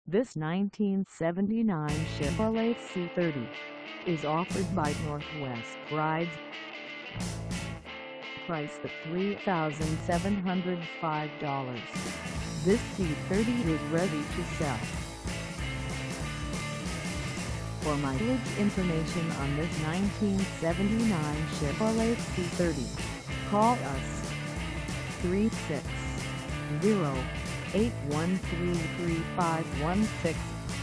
This 1979 Chevrolet C30 is offered by Northwest Rides. Priced at $3,705, this C30 is ready to sell. For mileage information on this 1979 Chevrolet C30, call us 360-813-3516.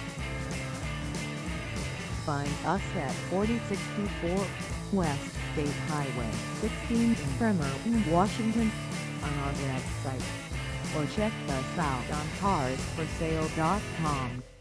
Find us at 4064 West State Highway 16 in Bremerton, Washington, on our website, or check us out on carsforsale.com.